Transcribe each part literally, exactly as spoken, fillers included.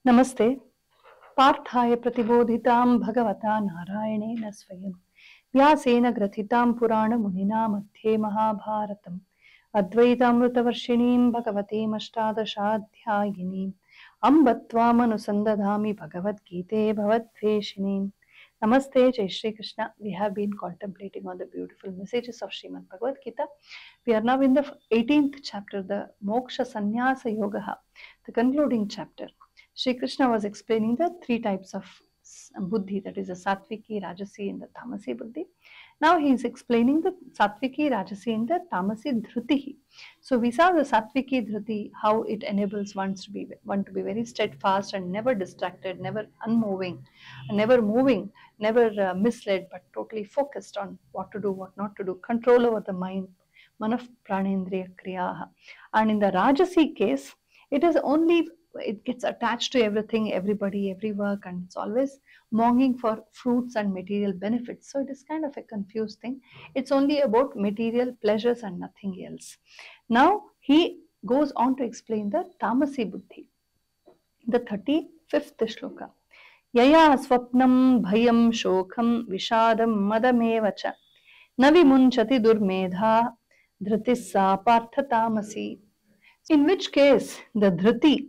नमस्ते। पार्थाय प्रतिबोधितां भगवता नारायणेन स्वयं व्यासेन ग्रथितां पुराणमुनिना मध्ये महाभारतम् अद्वैतामृतवर्षिणीं भगवतीमष्टादशाध्यायिनीम् अम्ब त्वामनुसन्दधामि भगवद्गीते भवद्वेषिणीम्. Namaste, Jai Shri Krishna. We have been contemplating on the beautiful messages of Srimad Bhagavad Gita. We are now in the eighteenth chapter, the Moksha Sannyasa Yoga, the concluding chapter. Shri Krishna was explaining the three types of buddhi, that is the Satviki, Rajasi and the Tamasi buddhi. Now he is explaining the Satviki, Rajasi and the Tamasi Dhrutihi. So we saw the Satviki Dhruti, how it enables one to be one to be very steadfast and never distracted, never unmoving, never moving, never uh, misled, but totally focused on what to do, what not to do, control over the mind, manaf pranendriya kriyaha. And in the Rajasi case, it is only, it gets attached to everything, everybody, every work, and it's always longing for fruits and material benefits. So it is kind of a confused thing. It's only about material pleasures and nothing else. Now he goes on to explain the Tamasi Buddhi, the thirty-fifth shloka. Yaya swapnam bhayam shokham vishadam madameva cha na vimunchati durmedha dhritissa partha tamasi. In which case the dhriti,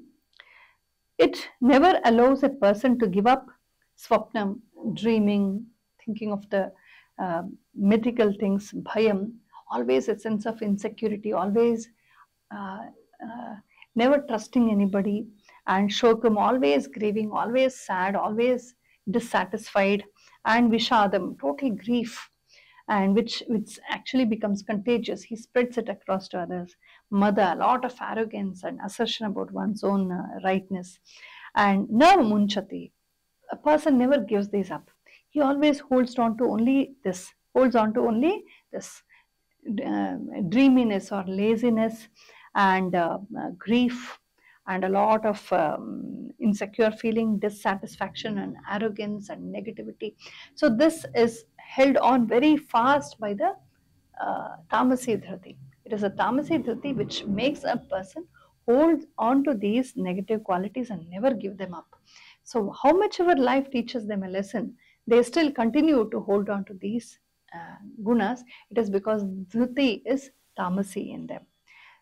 it never allows a person to give up swapnam, dreaming, thinking of the uh, mythical things, bhayam, always a sense of insecurity, always uh, uh, never trusting anybody, and shokam, always grieving, always sad, always dissatisfied, and vishadam, total grief, and which which actually becomes contagious. He spreads it across to others. Mada, a lot of arrogance and assertion about one's own uh, rightness. And na munchati, a person never gives this up. He always holds on to only this, holds on to only this uh, dreaminess or laziness and uh, uh, grief and a lot of um, insecure feeling, dissatisfaction and arrogance and negativity. So this is held on very fast by the uh, Tamasi Dhriti. It is a Tamasi Dhriti which makes a person hold on to these negative qualities and never give them up. So how much ever life teaches them a lesson, they still continue to hold on to these uh, gunas. It is because Dhriti is Tamasi in them.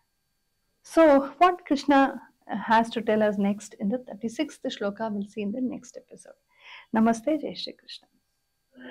So what Krishna has to tell us next in the thirty-sixth shloka, we'll see in the next episode. Namaste, Jai Shri Krishna.